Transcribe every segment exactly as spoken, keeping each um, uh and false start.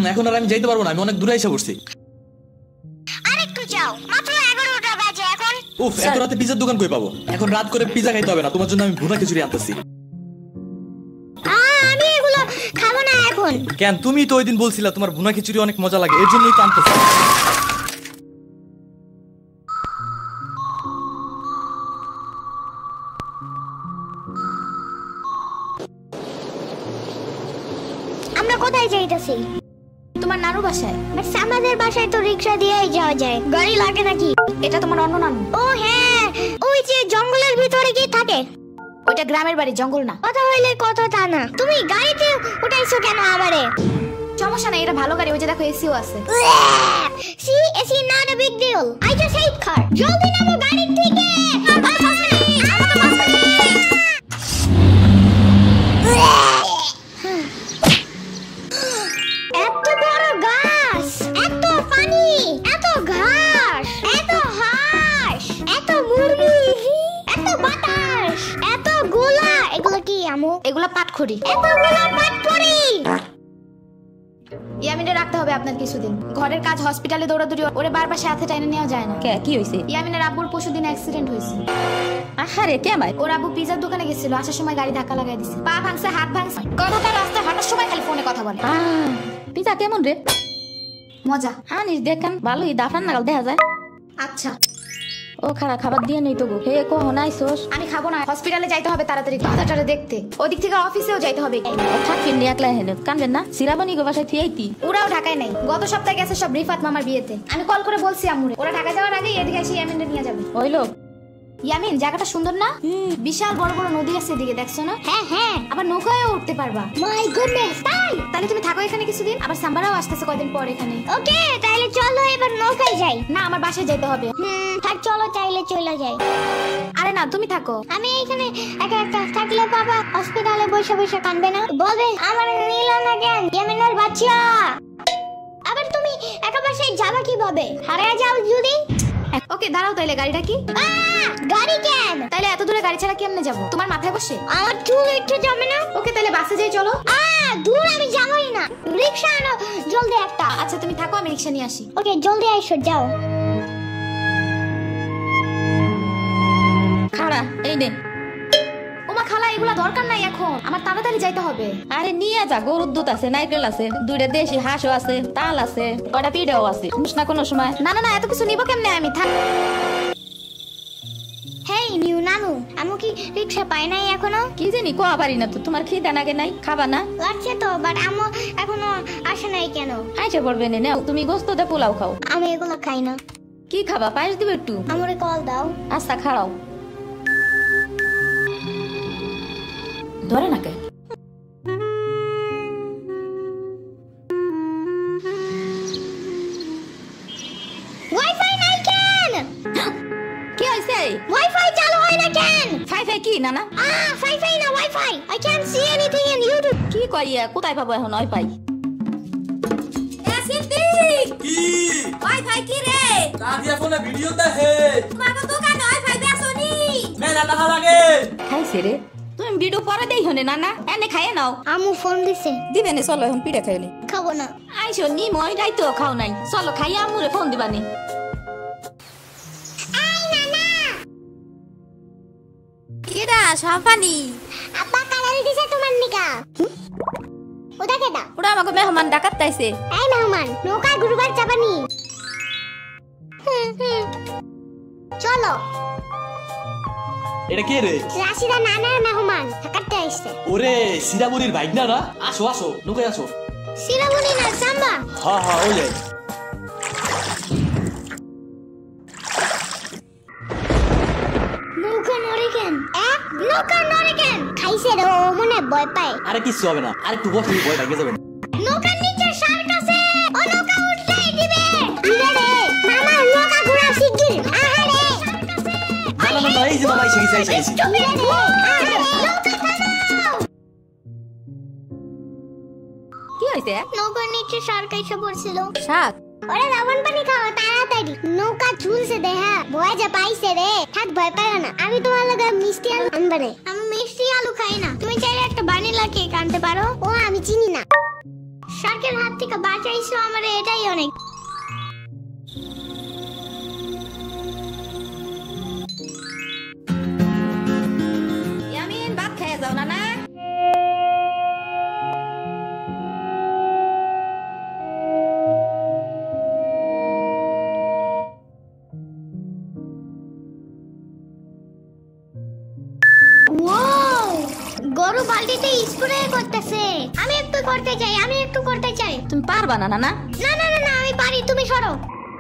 এখন আর আমি যাইতে পারবো না, আমি অনেক দূরে এসে পড়ছি। আরেকটু যাও, মাত্র এগারোটা বাজে এখন। উফ, এত রাতে পিজার দোকান কই পাবো? এখন রাত করে পিজা খাইতে হবে না, তোমার জন্য আমি ভুনা খিচুড়ি আনতেছি। আমি এগুলো খাবো না এখন। কেন? তুমি তো ওই দিন বলছিলা তোমার ভুনা খিচুড়ি অনেক মজা লাগে, এর জন্যই তো আনতেছি। আমরা কোথায় যাইতাছি? তোমার নানু বাসায়। বাট আমাদের বাসায় তো রিকশা দিয়েই যাওয়া যায়, গাড়ি লাগে নাকি? এটা তোমার অন্য নানু। ও হ্যাঁ, ওই যে জঙ্গলের ভিতরে কি থাকে? ওইটা গ্রামের বাড়ি, জঙ্গল না। কথা হইলে কথা তা না, তুমি গাড়িতে উঠাইছো কেন আমারে? সমস্যা নাই, এটা ভালো গাড়ি, ওই যে দেখো এসিও আছে। See AC not a big deal, I just hate car. জলদি নামো গাড়ি থেকে। এত বড় গাছ, এত পানি, এত ঘাস, এত হাঁস, এত মুরগি, এত বাতাস, এত গোলা। এগুলো কি আমু? এগুলা পাটখড়ি। এতগুলো পাটখড়ি। ইয়ামিনে রাখতে হবে আপনার কিছুদিন। ঘরের কাজ, হসপিটালে দৌড়াদৌড়ি, ওরে বারবার সাথে টাইনে নেওয়া যায় না। কে কি হইছে? ইয়ামিনের আব্বুর পরশুদিন অ্যাক্সিডেন্ট হয়েছে। আহারে কেমন? ওর আব্বু পিজার দোকানে গেছিল, আসার সময় গাড়ি ধাক্কা লাগাই দিছে, পা ভাঙছে, হাত ভাঙছে। কথাটা রাস্তায় হাঁটার সময় খালি ফোনে কথা বলে। পিজা কেমন রে? মজা। আনিস দেখান, ভালোই দাফান নাগাল দেখা যায়। আচ্ছা। ও খারাপ খাবার দিয়ে নেই তো গো। হে কখন আইছস? আমি খাবো না, হসপিটালে যাইতে হবে তাড়াতাড়ি, ডাক্তারটারে দেখতে। ওদিক থেকে অফিসেও যাইতে হবে। থাকবেন নি একলা হেলে কানবেন না? শ্রাবণী গো বাসায় থিয়াইতি। ওরাও ঢাকায় নাই, গত সপ্তাহে গেছে সব রিফাত মামার বিয়েতে। আমি কল করে বলছি আম্মুরে, ওরা ঢাকা যাওয়ার আগে এদিকে এসে ইয়ামিনরে নিয়ে যাবে। ওই লোক ইয়ামিন, জায়গাটা সুন্দর না? বিশাল বড় বড় নদী আছে এদিকে, দেখছো না? হ্যাঁ হ্যাঁ, আবার নৌকায়ও উঠতে পারবা। মাই গুডনেস, তাই? তাহলে তুমি থাকো এখানে কিছুদিন, আবার সাম্বারাও আসতেছে কয়দিন পর এখানে। ওকে, তাহলে চলো এবার নৌকায় যাই। না, আমার বাসায় যেতে হবে। হুম, থাক, চলো চাইলে চলে যাই। আরে না, তুমি থাকো। আমি এখানে একা একা থাকলে বাবা হসপিটালে বসে বসে কাঁদবে না? বলবে আমার নিল না কেন ইয়ামিনের বাচ্চা। আবার তুমি একা বাসায় যাবা কিভাবে? হারিয়ে যাও যদি। ওকে দাঁড়াও, তাইলে গাড়িটা কি? গাড়ি কেন? তাইলে এত দূরে গাড়ি ছাড়া কেমনে যাবো? তোমার মাথায় বসে? আমার চুল একটু জমে না? ওকে তাহলে বাসে যাই, চলো। দূর আমি যাবোই না, রিকশা আনো জলদি একটা। আচ্ছা তুমি থাকো, আমি রিকশা নিয়ে আসি। ওকে, জলদি আইসো, যাও। খাড়া এই নে। ওমা খালা, এগুলা দরকার নাই এখন, আমার তাড়াতাড়ি যাইতে হবে। আরে নিয়ে যা, গরুর দুধ আছে, নারকেল আছে, দুইটা দেশি হাঁসও আছে, তাল আছে, কয়টা পিঠাও আছে। শুনিস না কোনো সময়? না না না, এত কিছু নিবো কেমনে আমি? থাক। হেই নিউ নানু, আমু কি রিকশা পায় নাই এখনো? কি জানি, কোয়া পারি না তো। তোমার খিদা নাগে নাই? খাবা না? লাগছে তো, বাট আমু এখনো আসে নাই কেন? আইসে পড়বে নে, নাও তুমি গোস্ততে পোলাও খাও। আমি এগুলো খাই না। কি খাবা? পায়েস দিবে একটু? আমরে কল দাও। আচ্ছা খাড়াও। ধরে না কে? ওয়াইফাই নাই কেন? কি হইছে? ওয়াইফাই চালু হয় না কেন? ফাই ফাই কি নানা? আ ফাই-ফাই না, wifi. I can't see anything in YouTube. কি কইয়া কোথায় পাবো এখন ওয়াইফাই? কি ওয়াইফাই কি রে? কাদিয়া ফোনে ভিডিও দেখে। তোমার দোকানে ওয়াইফাই বেসনি? মেলা টাকা লাগে। খাইছে রে? তুমি ভিডিও পরে দেই হনে নানা, এনে খাইয়ে নাও। আমু ফোন দিছে। দিবে নে, চলো এখন পিঠা খাইলে। খাবো না। আইসো নি, মই রাইতো খাও নাই। চলো খাইয়া আমুরে ফোন দিবানি। আই নানা, কিডা সাফানি? আপা কালার দিছে তোমার নিকা। ওটা কেডা? ওরা আমাকে মেহমান ডাকাত তাইছে। এই মেহমান, নৌকা গুরুবার চাপানি। চলো। এটা কে রে? রাশিদা নানার মেহমান, থাকাতে আইছে। ওরে শ্রাবণীর ভাইগনা না? আসো আসো, নৌকায় আসো। শ্রাবণী না, সাম্বা। হ্যাঁ হ্যাঁ, ওই যাই। নৌকা নড়ে কেন? এক নৌকা নড়ে কেন? খাইছে রে, ও মনে ভয় পায়। আরে কিছু হবে না, আরে একটু বসে ভয় লাগে যাবেন। নৌকার নিচে শার্ক আছে, ও নৌকা উঠতেই দিবে। দিবে রে মামা, নৌকা ঘোরা শিগগির। আহারে শার্ক আছে। না না না, এই যে মামা এসে গেছে, এসে গেছে। চুপ রে, আহারে নৌকা থামাও। কি হইছে? নৌকার নিচে শার্ক এসে পড়ছিল। শাক? ওরে লবণ পানি খাও তাড়াতাড়ি। নৌকা ঝুলছে দেহা, ভয় যা পাইছে রে। থাক, ভয় পায় না। আমি তোমার লগে মিষ্টি আলু আনবারে। আমি মিষ্টি আলু খাই না। তুমি চাইলে একটা ভ্যানিলা কেক আনতে পারো। ও আমি চিনি না। শার্কের হাত থেকে বাঁচাইছো আমারে, এটাই অনেক। ইয়ামিন ভাত খেয়ে যাও না না। গরু বালতিতে স্প্রে করতেছে। আমি একটু করতে চাই, আমি একটু করতে চাই। তুমি পারবা না না না? না না না না, আমি পারি, তুমি সরো।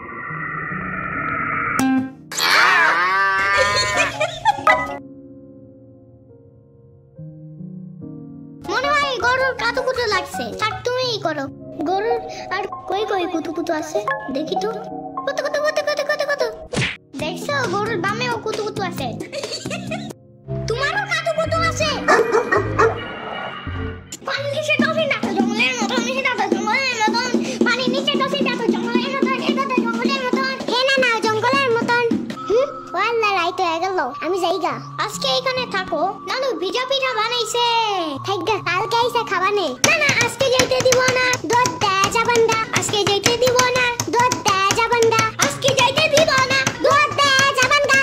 মনে হয় গরুর কাতুকুতু লাগছে, থাক তুমিই করো। গরুর আর কই কই কুতুকুতু আছে দেখি তো। কুতু কুতু কুতু কুতু কুতু কুতু। দেখছো গরুর বামেও কুতুকুতু আছে। তোমারও কাতুকুতু আছে। পানি নিচে টফি না জঙ্গলের মতন, নিচে না জঙ্গলের মতন। পানি নিচে টফি না জঙ্গলের মতন, এটা তো জঙ্গলের মতন। হে না না জঙ্গলের মতন। হুম ওয়াল্লা রাইট হয়ে গেল, আমি যাইগা। আজকে এখানে থাকো। নানু ভিজা পিঠা বানাইছে, থাইগা কালকে আইসা খাবানে। না না আজকে যাইতে দিব না, দুধ দে যাবান্ডা। আজকে যাইতে দিব না, দুধ দে যাবান্ডা। আজকে যাইতে দিব না, দুধ দে যাবান্ডা।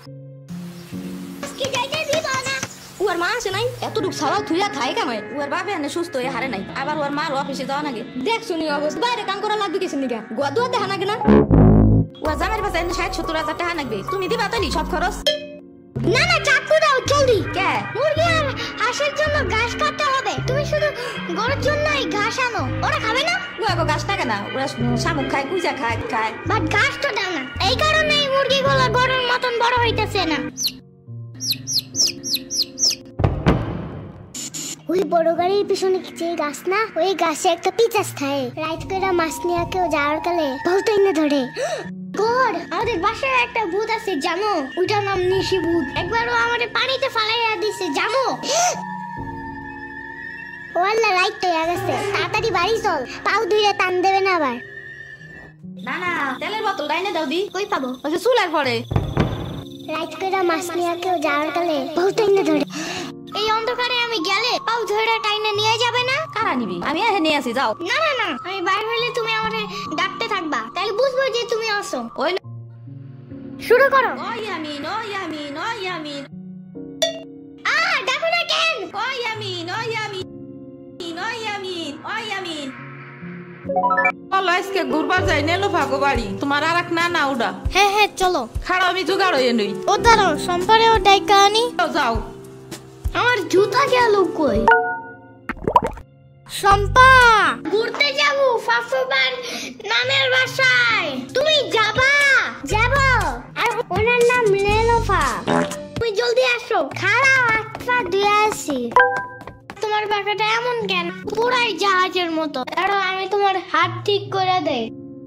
আজকে যাইতে দিব না। ওর মা আসে নাই, এতটুক সালাও থুইয়া খাই কামাই। ওর বাপে এনে সুস্থ হয়ে হারে নাই, আবার ওর মার অফিসে যাওয়া নাগে। দেখ শুনি অবস্থা, বাইরে কাম করা লাগবে কিছু নিকা। গোয়া দুয়া দেখা নাগে না। ওর জামের পাশে এনে ষাট সত্তর হাজার টাকা লাগবে, তুমি দিবা তাইলি সব খরচ। না না চাকু দাও জলদি। কে? মুরগি আর হাঁসের জন্য ঘাস কাটতে হবে, তুমি শুধু গরুর জন্য এই ঘাস আনো। ওরা খাবে না? ওরা গাছ থাকে না, ওরা শামুক খায়, কুইজা খায় খায় বাট ঘাস তো দাও না। এই কারণে এই মুরগিগুলো গরুর মতন বড় হইতেছে না। ওই বড় গাড়ির পিছনে যে গাছ না, ওই গাছে একটা পিচাস থাকে। রাইট করে মাছ নিয়ে কেউ যাওয়ার কালে বহুতই না ধরে। গড, আমাদের বাসায় একটা ভূত আছে জানো? ওটার নাম নিশি ভূত। একবারও আমাদের পানিতে ফালাইয়া দিছে জানো? ওয়াল্লা রাইট হয়ে গেছে, তাড়াতাড়ি বাড়ি চল, পাও ধুইয়া টান দেবে না আবার। না না তেলের বোতল ডাইনে দাও দি। কই পাবো? ওই যে চুলার পরে। রাইট করে মাছ নিয়ে কেউ যাওয়ার কালে বহুতই না ধরে। এই অন্ধকারে আমি গেলে পাও ধরে টাইনে নিয়ে যাবে না? কারা নিবি? আমি এখানে নিয়ে আসি, যাও। না না না, আমি বাইরে হইলে তুমি আমারে ডাকতে থাকবা, তাহলে বুঝবো যে তুমি আসো। ওই শুরু করো। ও ইয়ামিন, ও ইয়ামিন, ও ইয়ামিন। আ ডাকো না কেন? ও ইয়ামিন, ও ইয়ামিন, ও ইয়ামিন, ও ইয়ামিন। চলো আজকে ঘুরবার যাই, নেলো ভাগো বাড়ি। তোমার আর এক না না ওটা। হ্যাঁ হ্যাঁ চলো। খাড়া আমি জোগাড় হয়ে নই। ও দাঁড়াও, সম্পারে ও ডাইকা আনি। যাও। আমার জুতা গেল কই? সম্পা, ঘুরতে যাবো ফাফুবার নানের বাসায়। তুমি যাবা? যাব। আর ওনার নাম লেলোফা। তুমি জলদি আসো। খাড়াও আটটা দিয়ে আসি। তোমার বাসাটা এমন কেন? পুরাই জাহাজের মতো। দাঁড়াও আমি তোমার হাত ঠিক করে দেই।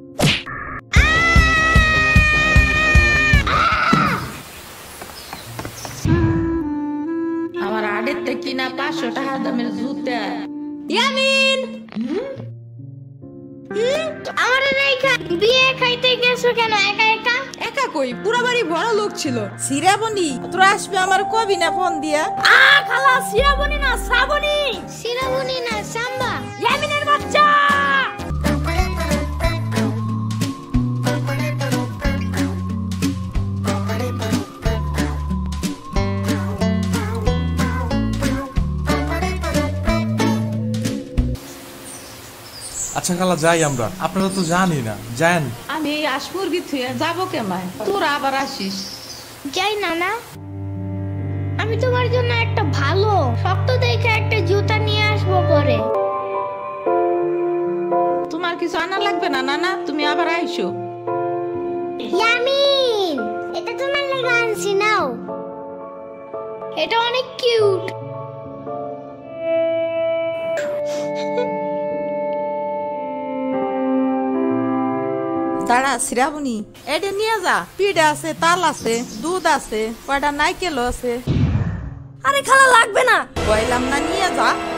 আমার আড়ের থেকে কিনা পাঁচশো টাকা দামের জুতা। ইয়ামিন, আমার রেখা বিয়ে খাইতে গেছো কেন একা একা? একা কই, পুরো বাড়ি বড় লোক ছিল। শ্রাবণী তোরা আসবে আমার কবি না ফোন দিয়া। আ খালা শ্রাবণী না শ্রাবণী। শ্রাবণী না সাম্বা। ইয়ামিনের বাচ্চা। আচ্ছা খালা যাই আমরা, আপনারা তো জানি না, যান। আমি আসমুরগি থুয়ে যাবো কেমায়, তোরা আবার আসিস। যাই না না, আমি তোমার জন্য একটা ভালো শক্ত দেখে একটা জুতা নিয়ে আসবো পরে। তোমার কিছু আনা লাগবে না নানা, তুমি আবার আইসো। ইয়ামিন, এটা তোমার লাগা আনছি নাও। এটা অনেক কিউট। দাঁড়া শ্রাবণী, এটা নিয়ে যা। পিঠা আছে, তাল আছে, দুধ আছে, কয়টা নাইকেল আছে। আরে খালা লাগবে না। কইলাম না নিয়ে যা।